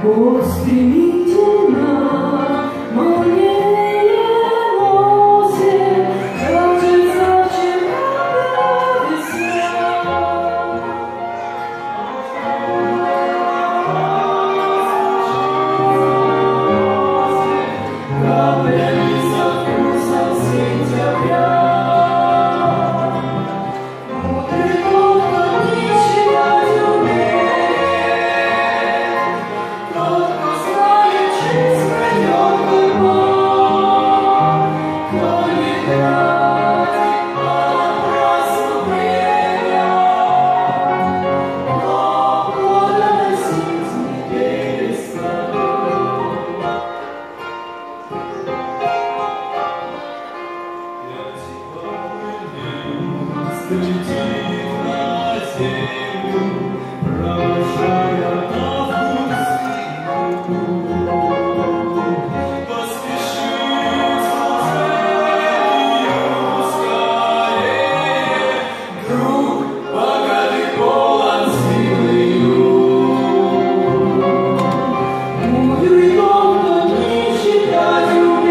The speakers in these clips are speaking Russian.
Бог стремительно молнии носит, кажется, вчера весна. Каплями со вкусом сентября. Мудрый тот, кто не читать умеет, тот, кто знает, жизнь пройдет как мор, кто не тратит понапрасну время, кто плодоносить не перестает. Летит на землю, провожая на вкус вину. Поспешит служению скорее, друг богатый полон силы юг. Мудрый тот, кто не читать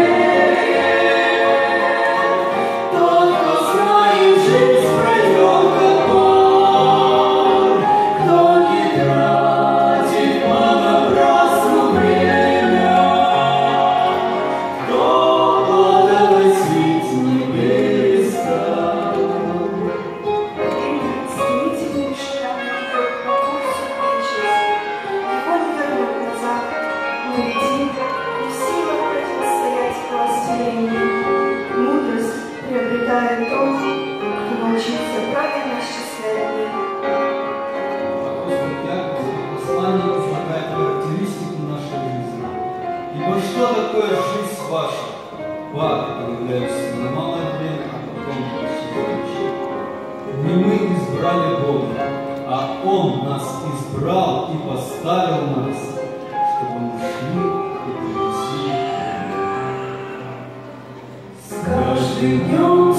умеет, тот, кто знает, жизнь пройдет как мор, кто не тратит понапрасну время, кто плодоносить не перестал. Стремительными шагами идет по курсу вечности, его не вернуть назад, мы летим, и в силах противостоять властению. Мудрость приобретает тот, кто научился правильно счислять дни. Апостол Яков в послании излагает характеристику нашей жизни. Ибо что такое жизнь ваша? Пар, появляющийся на малое время, а потом исчезающий. Не мы избрали Бога, а Он нас избрал и поставил нас, чтобы мы шли и принесли. С каждым днем